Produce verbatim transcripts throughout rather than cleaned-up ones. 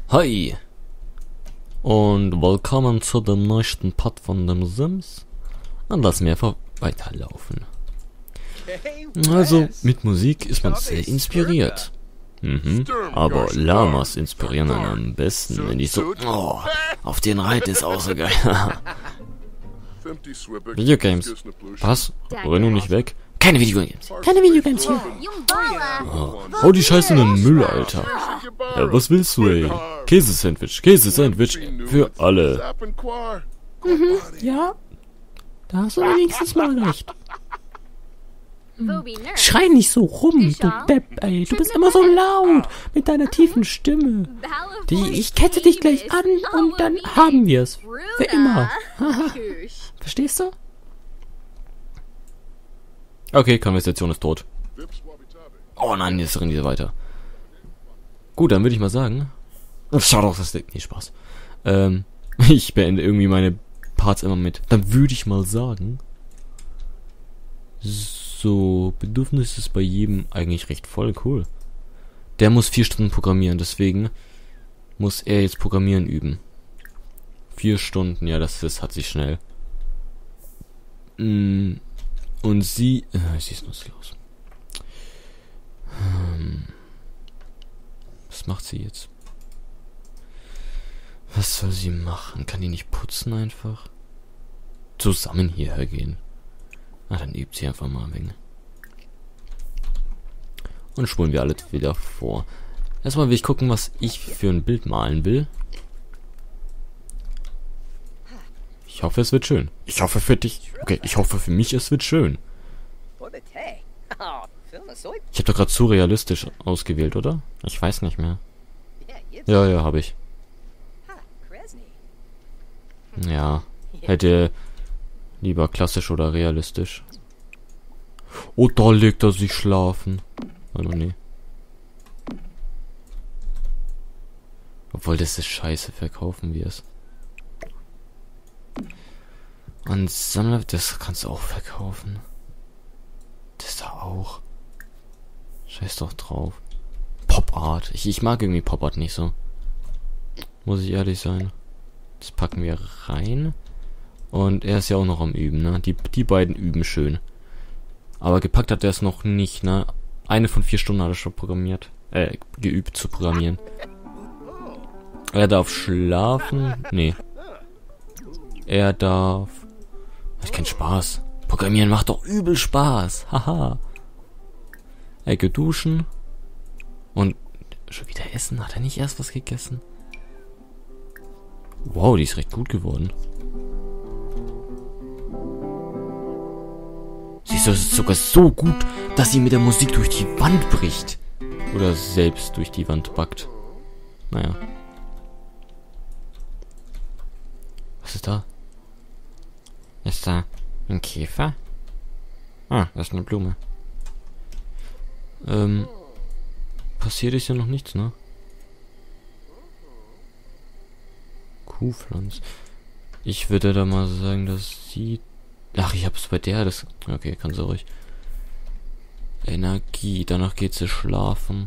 Hi und willkommen zu dem neuesten Part von dem Sims. Und lass mir einfach weiterlaufen. Also, mit Musik ist man sehr inspiriert. Mhm, aber Lamas inspirieren einen am besten, wenn die so... Oh, auf den Reiten ist auch so geil. Videogames. Was? Renn nun nicht weg. Keine Videogames. Keine Videogames hier. Oh, hau die Scheiße in den Müll, Alter. Ja, was willst du, ey? Käsesandwich. Käsesandwich für alle. Mhm, ja. Da hast du wenigstens mal recht. Schrei nicht so rum, du Depp, ey. Du bist immer so laut mit deiner tiefen Stimme. Die, ich kette dich gleich an und dann haben wir es. Für immer. Verstehst du? Okay, Konversation ist tot. Oh nein, jetzt rennen die weiter. Gut, dann würde ich mal sagen... Schau doch, das... Nee, Spaß. Ähm, ich beende irgendwie meine Parts immer mit. Dann würde ich mal sagen... So, Bedürfnis ist bei jedem eigentlich recht voll, cool. Der muss vier Stunden programmieren, deswegen muss er jetzt Programmieren üben. Vier Stunden, ja, das, das hat sich schnell. Mm. Und sie... Äh, sie ist nutzlos. Hm. Was macht sie jetzt? Was soll sie machen? Kann die nicht putzen einfach? Zusammen hierher gehen. Na, dann übt sie einfach mal ein wenig. Und spulen wir alles wieder vor. Erstmal will ich gucken, was ich für ein Bild malen will. Ich hoffe, es wird schön. Ich hoffe für dich. Okay, ich hoffe für mich, es wird schön. Ich habe doch gerade zu realistisch ausgewählt, oder? Ich weiß nicht mehr. Ja, ja, habe ich. Ja, hätte lieber klassisch oder realistisch. Oh, da legt er sich schlafen. Oh, nee. Obwohl, das ist scheiße. Verkaufen wir es. Und Sammler, das kannst du auch verkaufen. Das da auch. Scheiß doch drauf. Pop Art. Ich, ich mag irgendwie Pop Art nicht so. Muss ich ehrlich sein. Das packen wir rein. Und er ist ja auch noch am Üben, ne? Die, die beiden üben schön. Aber gepackt hat er es noch nicht, ne? Eine von vier Stunden hat er schon programmiert. Äh, geübt zu programmieren. Er darf schlafen. Nee. Er darf... Hat keinen Spaß. Programmieren macht doch übel Spaß. Haha. Er geht duschen. Und schon wieder essen. Hat er nicht erst was gegessen? Wow, die ist recht gut geworden. Sie ist sogar so gut, dass sie mit der Musik durch die Wand bricht. Oder selbst durch die Wand backt. Naja. Was ist da? Ist da ein Käfer? Ah, das ist eine Blume. Ähm, passiert ist ja noch nichts, ne? Kuhpflanz. Ich würde da mal sagen, dass sie... Ach, ich hab's bei der, das... Okay, kann sie ruhig. Energie, danach geht sie schlafen.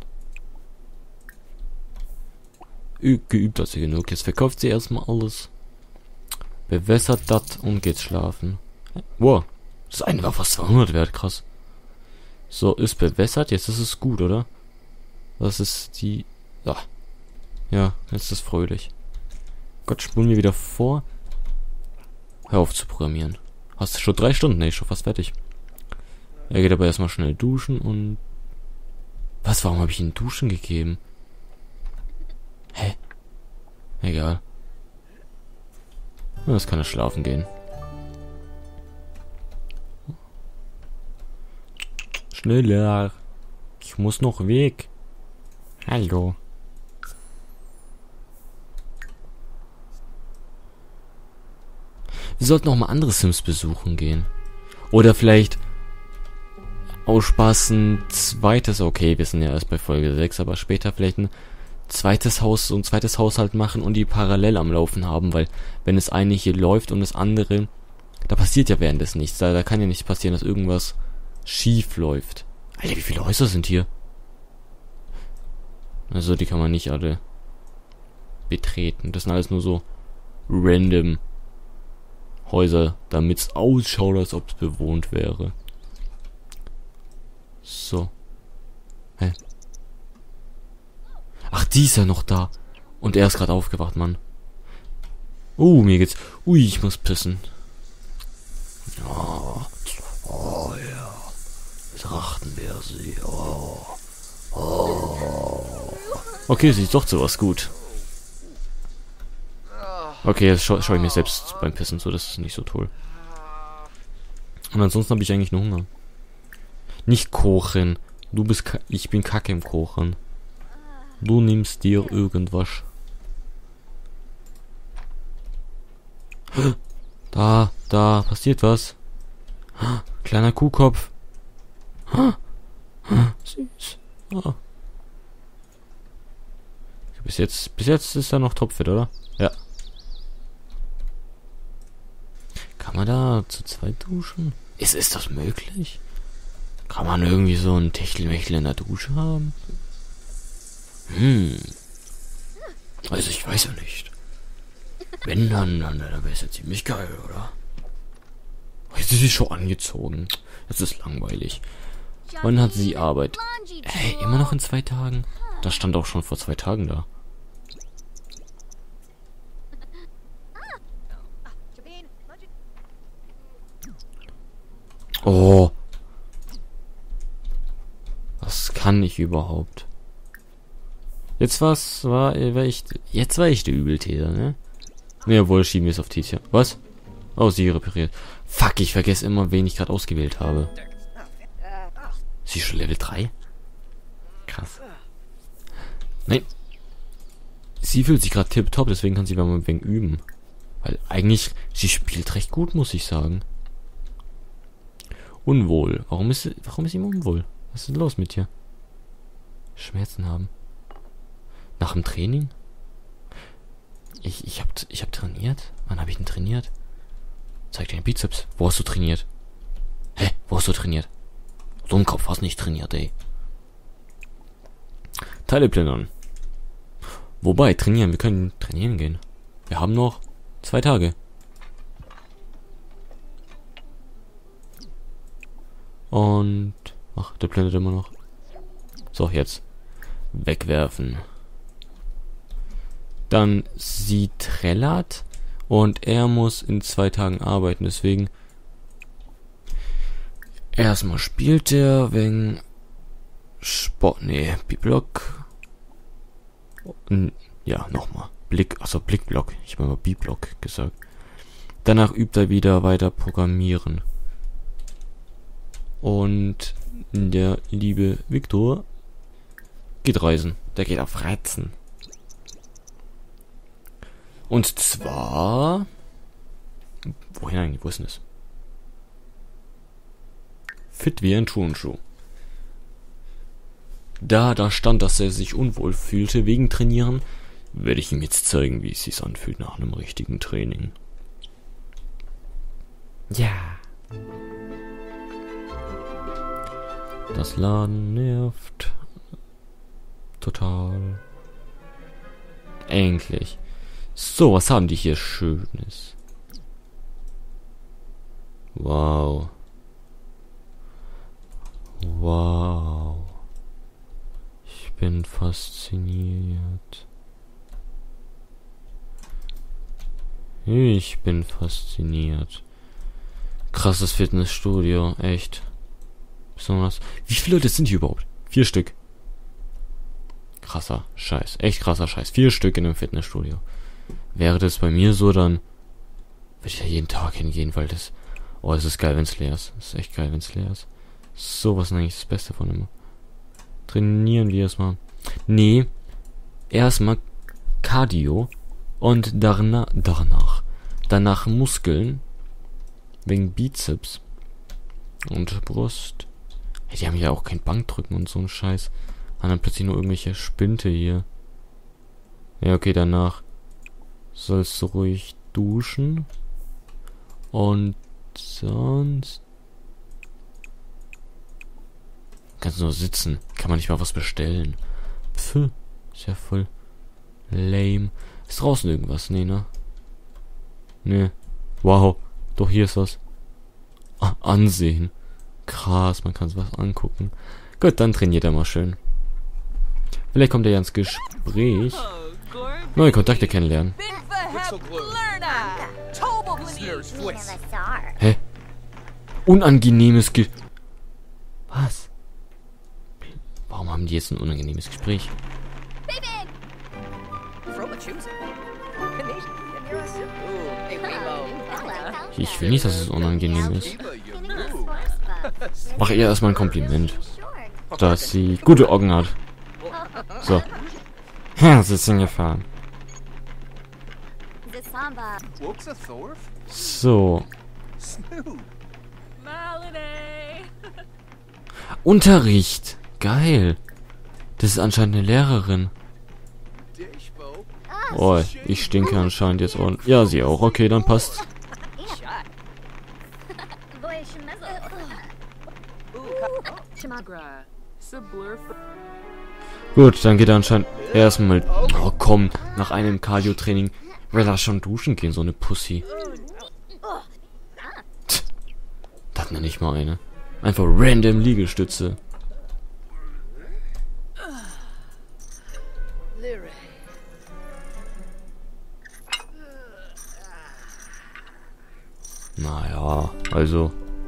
Ü geübt hat sie genug, jetzt verkauft sie erstmal alles. Bewässert das und geht schlafen. Wow, das eine war fast zweihundert wert, krass. So, ist bewässert, jetzt ist es gut, oder? Das ist die... Ja, ja, jetzt ist es fröhlich. Gott, spulen wir wieder vor. Hör auf zu programmieren. Hast du schon drei Stunden? Nee, schon fast fertig. Er geht aber erstmal schnell duschen und... Was, warum habe ich ihm Duschen gegeben? Hä? Egal. Jetzt kann er schlafen gehen. Schneller. Ich muss noch weg. Hallo. Wir sollten auch mal andere Sims besuchen gehen. Oder vielleicht aus Spaß ein zweites, okay, wir sind ja erst bei Folge sechs, aber später vielleicht ein zweites Haus, so ein zweites Haushalt machen und die parallel am Laufen haben, weil wenn das eine hier läuft und das andere, da passiert ja währenddessen nichts. Da, da kann ja nicht passieren, dass irgendwas schief läuft. Alter, wie viele Häuser sind hier? Also die kann man nicht alle betreten. Das sind alles nur so random Häuser, damit es ausschaut, als ob es bewohnt wäre. So. Hä? Ach, die ist ja noch da. Und er ist gerade aufgewacht, Mann. Oh, mir geht's. Ui, ich muss pissen. Oh, oh ja. Betrachten wir sie. Oh. Oh. Okay, sie ist doch sowas gut. Okay, jetzt schaue schau ich mir selbst beim Pissen zu, das ist nicht so toll. Und ansonsten habe ich eigentlich nur Hunger. Nicht kochen. Du bist ka ich bin kacke im Kochen. Du nimmst dir irgendwas. Da, da, passiert was. Kleiner Kuhkopf. Süß. Oh. Bis jetzt, bis jetzt ist er noch topfit, oder? Ja. Kann man da zu zweit duschen? Ist, ist das möglich? Kann man irgendwie so ein Techtelmechtel in der Dusche haben? Hm. Also ich weiß ja nicht. Wenn dann, dann, dann wäre es ja ziemlich geil, oder? Jetzt ist sie schon angezogen. Das ist langweilig. Wann hat sie Arbeit? Hey, immer noch in zwei Tagen? Das stand auch schon vor zwei Tagen da. Oh. Was kann ich überhaupt? Jetzt war's, war, war ich, jetzt war ich der Übeltäter, ne? Ne, jawohl, schieben wir es auf Titia. Was? Oh, sie repariert. Fuck, ich vergesse immer, wen ich gerade ausgewählt habe. Sie ist schon Level drei? Krass. Nein. Sie fühlt sich gerade tipptopp, deswegen kann sie mal ein wenig üben. Weil eigentlich, sie spielt recht gut, muss ich sagen. Unwohl. Warum ist, warum ist ihm unwohl? Was ist denn los mit dir? Schmerzen haben. Nach dem Training? Ich, ich hab, ich hab trainiert? Wann habe ich denn trainiert? Zeig dir den Bizeps. Wo hast du trainiert? Hä? Wo hast du trainiert? Dummkopf, hast nicht trainiert, ey. Teile plündern. Wobei, trainieren. Wir können trainieren gehen. Wir haben noch zwei Tage. Und... Ach, der plündert immer noch. So, jetzt. Wegwerfen. Dann sie trällert. Und er muss in zwei Tagen arbeiten. Deswegen... Erstmal spielt er wegen... Sport... Nee, B-Block. Ja, nochmal. Blick... Achso, Blickblock. Ich habe mal B-Block gesagt. Danach übt er wieder weiter Programmieren. Und der liebe Viktor geht reisen. Der geht auf Reizen. Und zwar... Wohin eigentlich? Wo ist denn das? Fit wie ein Turnschuh. Da da stand, dass er sich unwohl fühlte wegen Trainieren, werde ich ihm jetzt zeigen, wie es sich anfühlt nach einem richtigen Training. Ja. Das Laden nervt. Total. Endlich. So, was haben die hier Schönes? Wow. Wow. Ich bin fasziniert. Ich bin fasziniert. Krasses Fitnessstudio, echt. Besonders. Wie viele Leute sind hier überhaupt? Vier Stück. Krasser Scheiß. Echt krasser Scheiß. Vier Stück in einem Fitnessstudio. Wäre das bei mir so, dann würde ich ja jeden Tag hingehen, weil das... Oh, es ist geil, wenn es leer ist. Es ist echt geil, wenn es leer ist. So, was ist eigentlich das Beste von immer? Trainieren wir erstmal. Nee. Erstmal Cardio. Und danach, danach. Danach Muskeln. Wegen Bizeps. Und Brust. Hey, die haben ja auch kein Bankdrücken und so ein Scheiß. Haben dann plötzlich nur irgendwelche Spinte hier. Ja, okay, danach sollst du ruhig duschen. Und sonst... Kannst du nur sitzen. Kann man nicht mal was bestellen. Pfff. Ist ja voll lame. Ist draußen irgendwas? Nee, ne? Nee. Wow. Doch, hier ist was. Ah, ansehen. Krass, man kann sich was angucken. Gut, dann trainiert er mal schön. Vielleicht kommt er ja ins Gespräch. Neue Kontakte kennenlernen. Hä? Unangenehmes Ge... Was? Warum haben die jetzt ein unangenehmes Gespräch? Ich will nicht, dass es unangenehm ist. Mach ihr erstmal ein Kompliment. Dass sie gute Augen hat. So. Ja, sie ist hingefahren. So. Unterricht. Geil. Das ist anscheinend eine Lehrerin. Oh, ich stinke anscheinend jetzt ordentlich. Ja, sie auch. Okay, dann passt. Gut, dann geht er anscheinend erstmal... Oh, komm. Nach einem Cardio-Training will er schon duschen gehen, so eine Pussy. Tch, das nenne ich mal eine. Einfach random Liegestütze. Naja, also...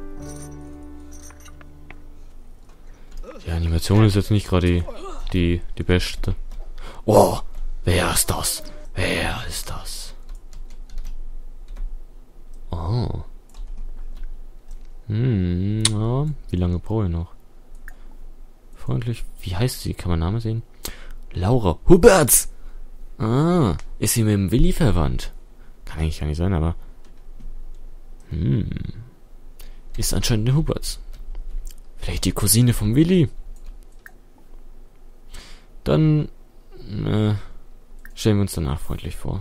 Die Animation ist jetzt nicht gerade die, die, die beste. Oh, wer ist das? Wer ist das? Oh. Hm, ja, wie lange brauche ich noch? Freundlich, wie heißt sie? Kann man Name sehen? Laura Huberts! Ah, ist sie mit dem Willi verwandt? Kann eigentlich gar nicht sein, aber... Hm. Ist anscheinend eine Huberts. Vielleicht die Cousine vom Willi? Dann äh, stellen wir uns danach freundlich vor.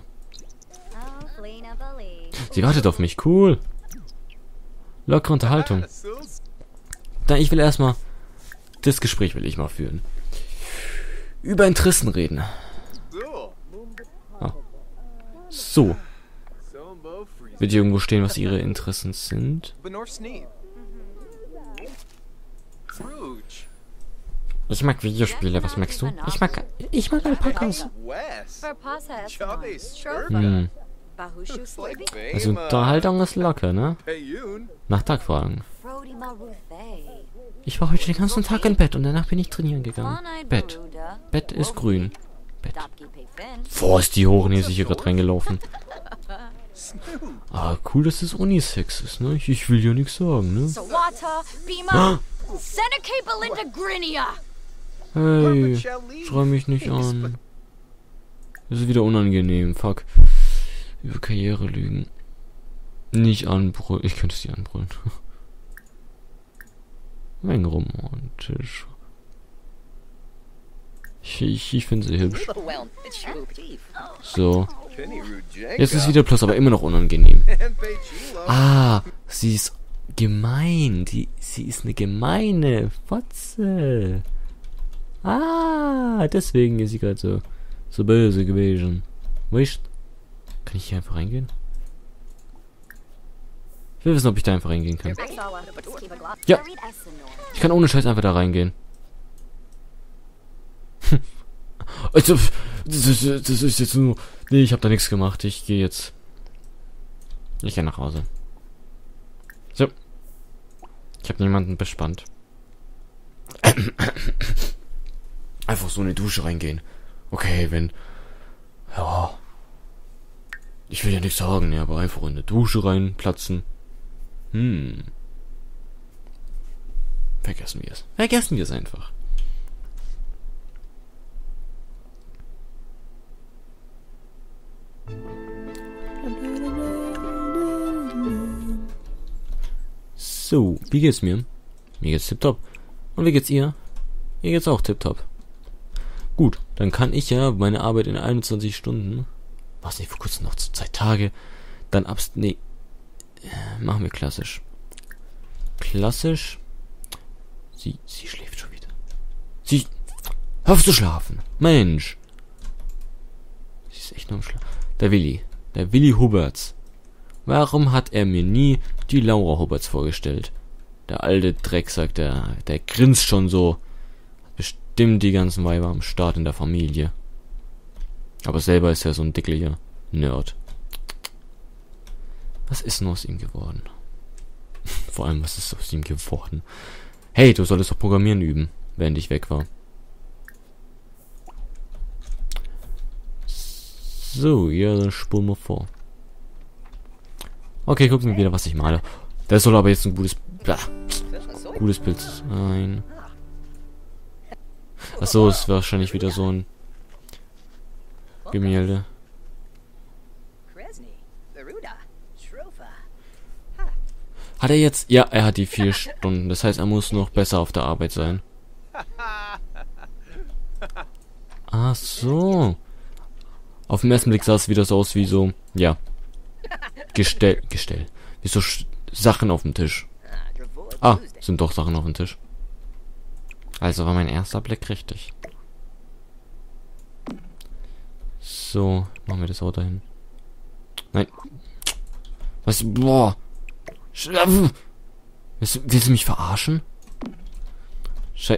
Sie wartet auf mich, cool. Lockere Unterhaltung. Da, ich will erstmal... Das Gespräch will ich mal führen. Über Interessen reden. Ah. So. Wird hier irgendwo stehen, was ihre Interessen sind? Ich mag Videospiele, was magst du? Ich mag... Ich mag Alpakas. Hm. Also Unterhaltung ist locker, ne? Nach Tag fragen. Ich war heute den ganzen Tag im Bett und danach bin ich trainieren gegangen. Bett. Bett ist grün. Bett. Boah, ist die hochnäsig hier gerade reingelaufen. Ah, cool, dass es Unisex ist, ne? Ich, ich will ja nichts sagen, ne? Ah! Hey, schrei mich nicht an. Das ist wieder unangenehm, fuck. Über Karriere lügen. Nicht anbrüllen. Ich könnte sie anbrüllen. Mein romantisch. Ich, ich, ich finde sie hübsch. So. Jetzt ist wieder Plus, aber immer noch unangenehm. Ah, sie ist gemein. Die, sie ist eine gemeine Fotze. Ah, deswegen ist sie gerade so, so böse gewesen. Weißt du? Kann ich hier einfach reingehen? Ich will wissen, ob ich da einfach reingehen kann. Ja. Ich kann ohne Scheiß einfach da reingehen. Also, das ist, das ist jetzt nur... Nee, ich habe da nichts gemacht. Ich gehe jetzt... Ich gehe nach Hause. So. Ich habe niemanden bespannt. Einfach so in eine Dusche reingehen. Okay, wenn... Ja... Ich will ja nichts sagen, ja, aber einfach in eine Dusche reinplatzen. Hm. Vergessen wir es. Vergessen wir es einfach. So, wie geht's mir? Mir geht's tipptopp. Und wie geht's ihr? Ihr geht's auch tipptopp. Gut, dann kann ich ja meine Arbeit in einundzwanzig Stunden... Was nicht, vor kurzem noch zwei Tage. Dann abs... Nee. Machen wir klassisch. Klassisch. Sie, sie schläft schon wieder. Sie... Hör auf zu schlafen. Mensch. Sie ist echt nur am Schlag. Der Willi. Der Willi Huberts. Warum hat er mir nie die Laura Huberts vorgestellt? Der alte Drecksack, der, der grinst schon so. Hat bestimmt die ganzen Weiber am Start in der Familie. Aber selber ist er so ein dicklicher Nerd. Was ist denn aus ihm geworden? Vor allem, was ist aus ihm geworden? Hey, du solltest doch Programmieren üben, während ich weg war. So, ja, dann spulen wir vor. Okay, gucken wir wieder, was ich male. Das soll aber jetzt ein gutes... Blah, gutes Bild sein. Achso, ist wahrscheinlich wieder so ein Gemälde. Hat er jetzt... Ja, er hat die vier Stunden. Das heißt, er muss noch besser auf der Arbeit sein. Ach so. Auf den ersten Blick sah es wieder so aus wie so... Ja. Gestell... Gestell. Wie so Sch Sachen auf dem Tisch. Ah, sind doch Sachen auf dem Tisch. Also war mein erster Blick richtig. So, machen wir das auch dahin. Nein. Was? Boah. Willst, willst du mich verarschen? Schei...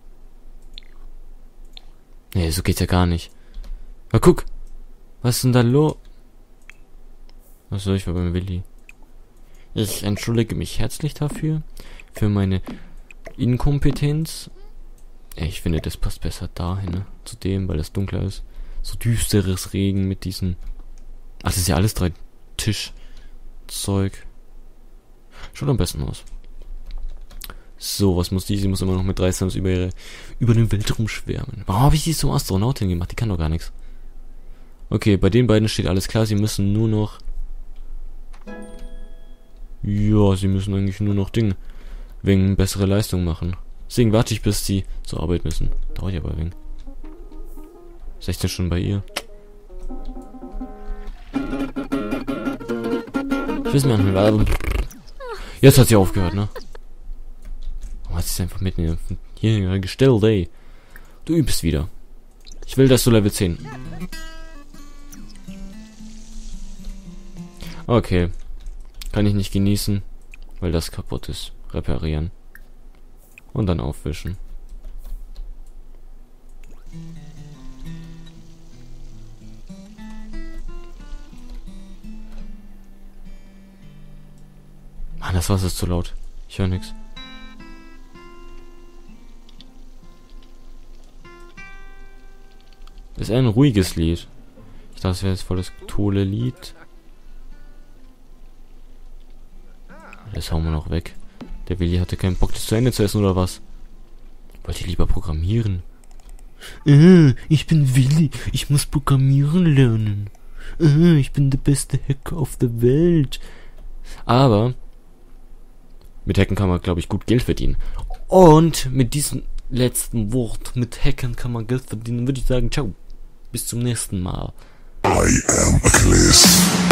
Nee, so geht's ja gar nicht. Na guck. Was ist denn da los? Achso, ich war beim Willi. Ich entschuldige mich herzlich dafür. Für meine Inkompetenz. Ich finde, das passt besser dahin, ne? Zu dem, weil das dunkler ist. So düsteres Regen mit diesen... Ach, das ist ja alles drei Tischzeug. Schaut am besten aus. So, was muss die? Sie muss immer noch mit drei Sams über ihre... über den Weltraum schwärmen. Warum habe ich die zum Astronautin gemacht? Die kann doch gar nichts. Okay, bei den beiden steht alles klar. Sie müssen nur noch... Ja, sie müssen eigentlich nur noch Dinge wegen bessere Leistung machen. Deswegen warte ich, bis sie zur Arbeit müssen. Dauert ja aber wegen. sechzehn Stunden bei ihr. Ich weiß mir anhören. Jetzt hat sie aufgehört, ne? Warum hat sie es einfach mitten hier gestellt, ey? Du übst wieder. Ich will, dass du Level zehn. Okay. Kann ich nicht genießen, weil das kaputt ist. Reparieren. Und dann aufwischen. Mann, das Wasser ist zu laut. Ich höre nichts. Ist eher ein ruhiges Lied. Ich dachte, es wäre jetzt voll das tolle Lied. Das hauen wir noch weg. Der Willi hatte keinen Bock, das zu Ende zu essen, oder was? Wollt ihr lieber programmieren? Äh, ich bin Willi. Ich muss programmieren lernen. Äh, ich bin der beste Hacker auf der Welt. Aber mit Hacken kann man, glaube ich, gut Geld verdienen. Und mit diesem letzten Wort, mit Hacken kann man Geld verdienen, würde ich sagen, ciao. Bis zum nächsten Mal. I am Achilles.